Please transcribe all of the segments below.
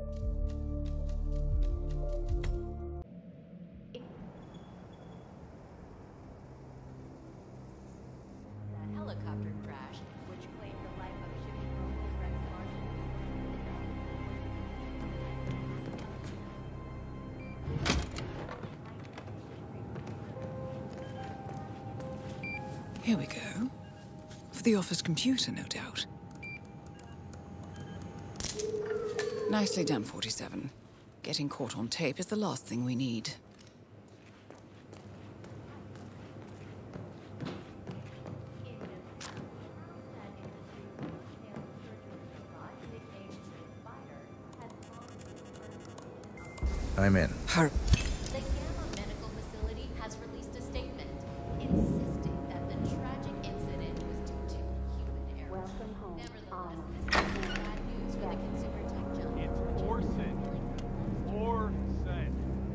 That helicopter crash, which claimed the life of shipping local Rex Marshall. Here we go. For the office computer, no doubt. Nicely done, 47. Getting caught on tape is the last thing we need. I'm in. Her. The Gamma Medical Facility has released a statement insisting that the tragic incident was due to human error. Welcome home. Nevertheless, this is bad news for the consumer tech giant. It's Orson. Orson.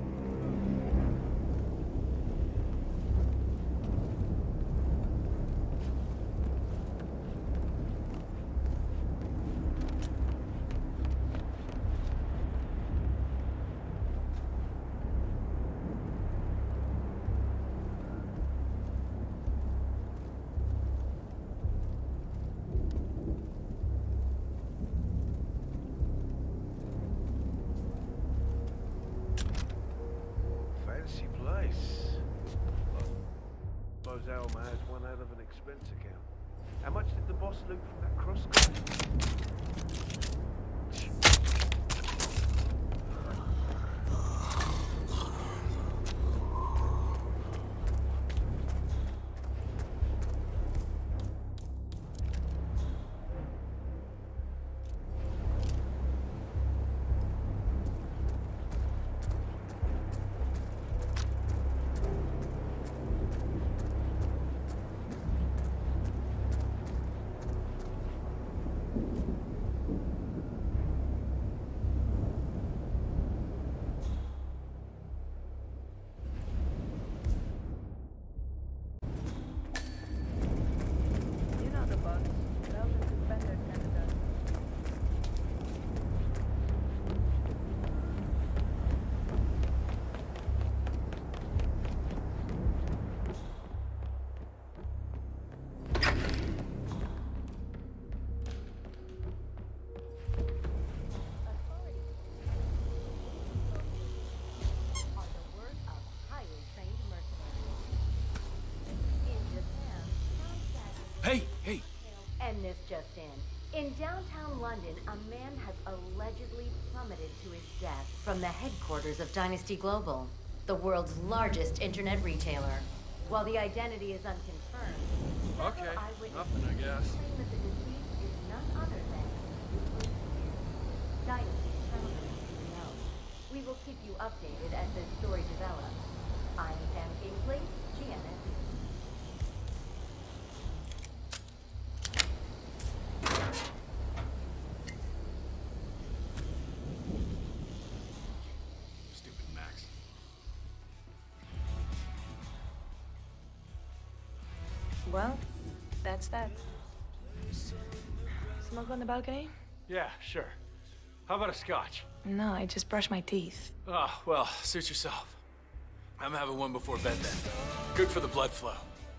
Fancy place. Suppose Alma has one out of an expense account. How much did the boss loot from that cross guy? You know the boss. Belgian suspended Canada. Are the work of highly trained mercenaries. In Japan, Hey! and this just in downtown London, a man has allegedly plummeted to his death from the headquarters of Dynasty Global, the world's largest internet retailer. While the identity is unconfirmed, several Okay, eyewitnesses nothing, I guess. claim that the deceased is none other than Dynasty's founder and CEO. We will keep you updated as this story develops. I'm Sam Kingsley, GNS. Stupid Max. Well, that's that. Smoke on the balcony? Yeah, sure. How about a scotch? No, I just brushed my teeth. Oh, well, suit yourself. I'm having one before bed then. Good for the blood flow.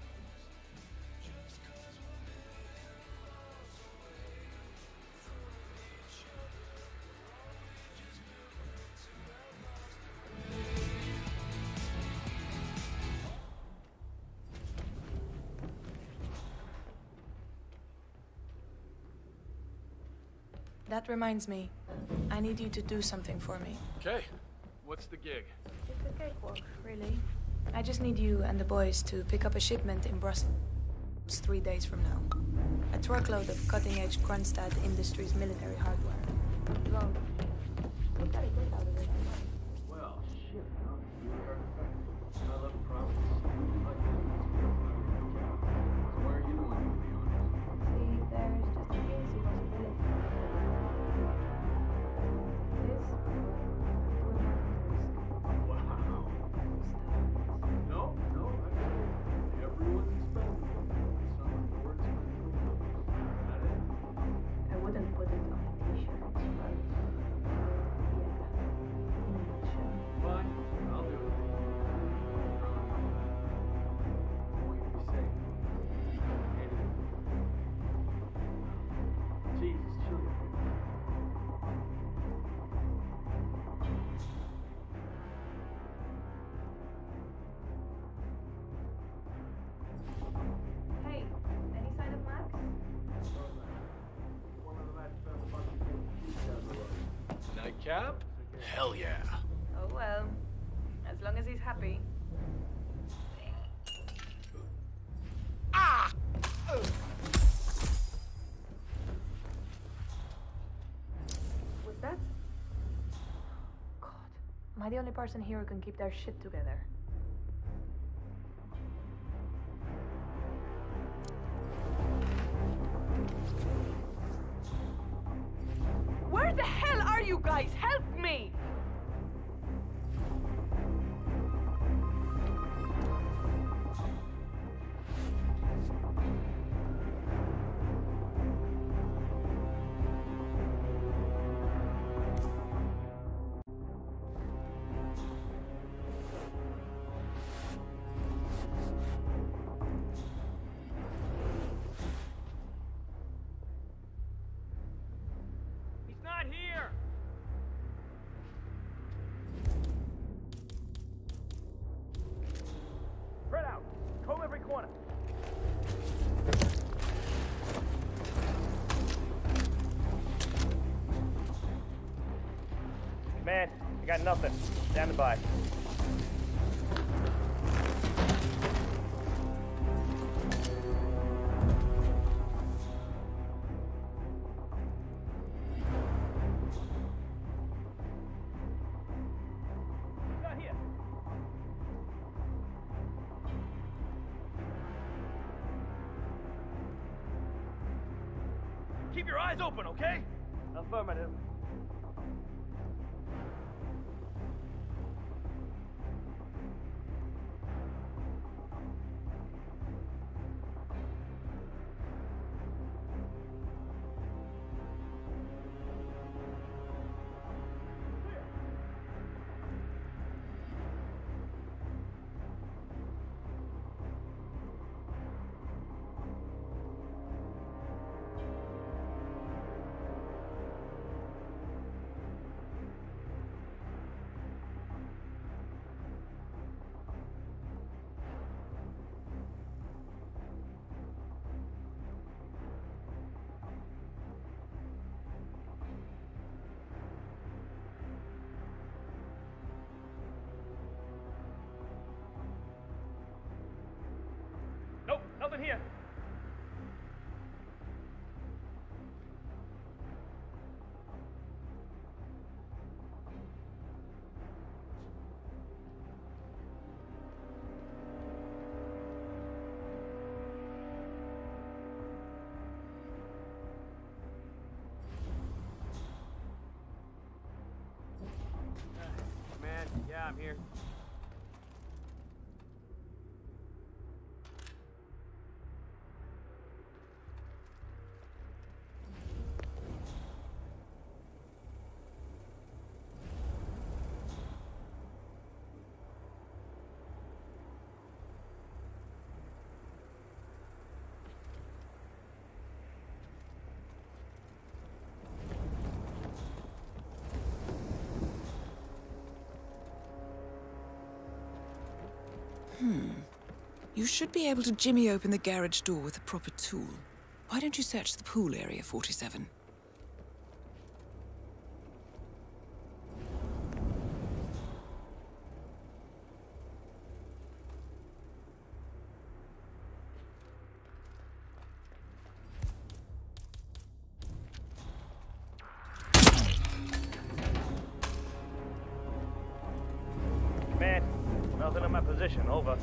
That reminds me. I need you to do something for me. Okay. What's the gig? It's a cakewalk, really. I just need you and the boys to pick up a shipment in Brussels 3 days from now. A truckload of cutting-edge Kronstadt Industries military hardware. Well, we gotta get out of it. Well, shit, huh? You heard of that? I love promise. Where are you going, to be honest? See, there's just a hazy possibility. This Wow. No, everyone's expendable. Some words. That it? I wouldn't put it on a t-shirt. Cap? Hell yeah. Oh well. As long as he's happy. Ah! What's that? God. Am I the only person here who can keep their shit together? Where the hell are you guys? Help me! He's not here! Spread out. Comb every corner. Man, I got nothing. Standing by. Not here. Keep your eyes open, okay? Affirmative. Nope, nothing here. Man, yeah, I'm here. You should be able to jimmy open the garage door with a proper tool. Why don't you search the pool area, 47? Man, nothing in my position. Over.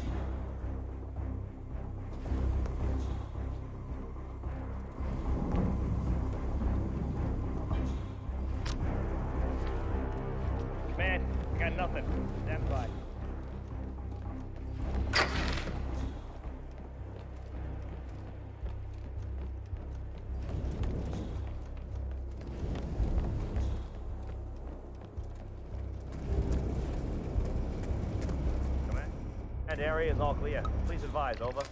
Man, I got nothing. Stand by. Command. That area is all clear. Please advise. Over.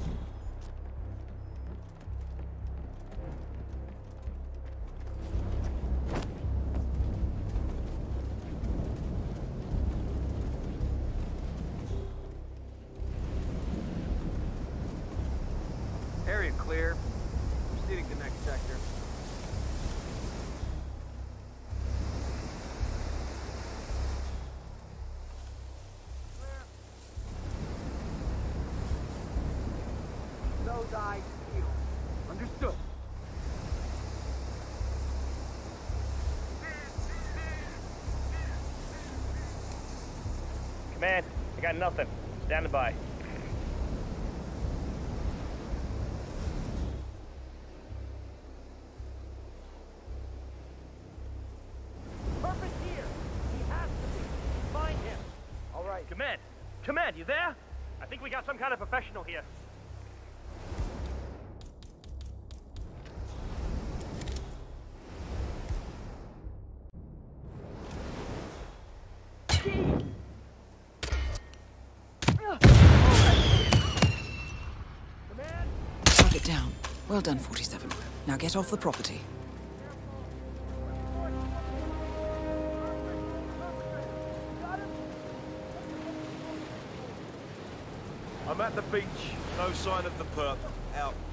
Area clear. Proceeding to next sector. Those eyes peeled. Understood. Command, I got nothing. Standing by. Purpose here. He has to be. Find him. All right. Command! Command, you there? I think we got some kind of professional here. Got it down. Well done, 47. Now get off the property. I'm at the beach. No sign of the perp. Out.